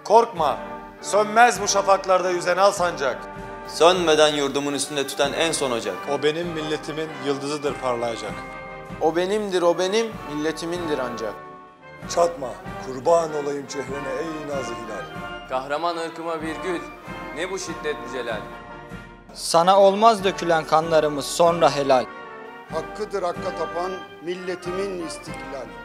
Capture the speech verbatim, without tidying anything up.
Korkma, sönmez bu şafaklarda yüzen al sancak. Sönmeden yurdumun üstünde tüten en son ocak. O benim milletimin yıldızıdır parlayacak. O benimdir, o benim, milletimindir ancak. Çatma, kurban olayım çehrene ey nazı hilal. Kahraman ırkıma bir gül, ne bu şiddetli celal. Sana olmaz dökülen kanlarımız sonra helal. Hakkıdır hakka tapan milletimin istiklal.